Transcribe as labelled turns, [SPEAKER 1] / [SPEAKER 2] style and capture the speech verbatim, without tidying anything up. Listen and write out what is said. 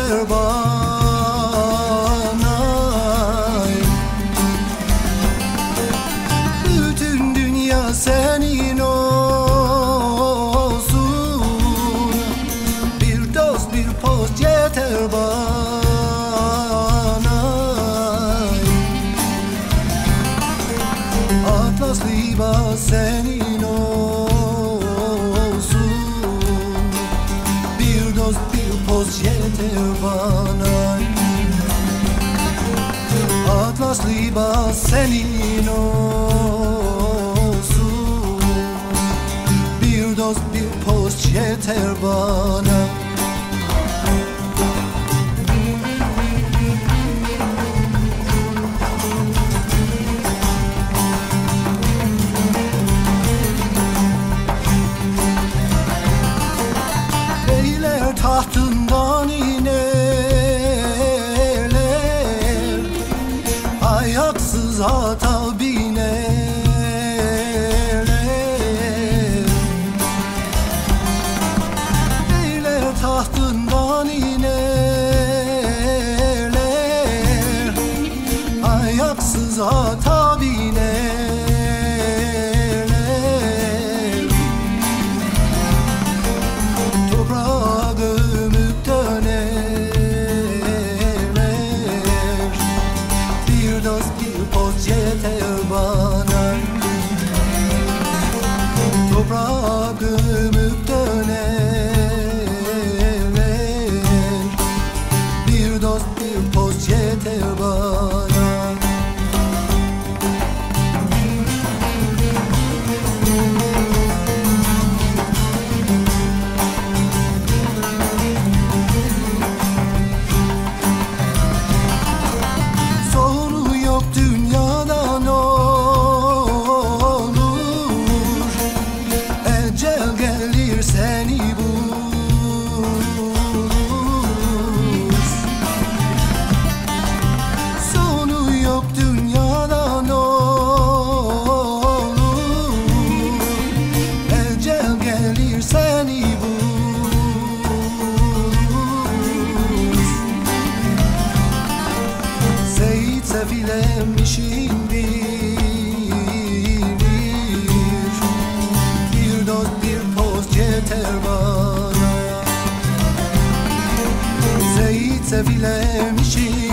[SPEAKER 1] yeter bana. Bütün dünya senin olsun, bir dost bir post yeter bana. Atlas libas senin olsun, bir dost bir poz yeter bana. Atlas libas senin olsun, bir dost bir poz yeter bana. Tahtından inerler, ayaksız ata binerler. Beyler tahtından inerler, ayaksız ata binerler. Yeter bana. Toprağa gömüp dönerler, bir dost bir poz yeter bana. Sonu yok dünyadan olur, ecel gelir seni bulur. Sonu yok dünyadan olur, ecel gelir seni bulur. Seyit sefilemişim bilir, bir dost bir poz yeter bana. Seyit sefilemişim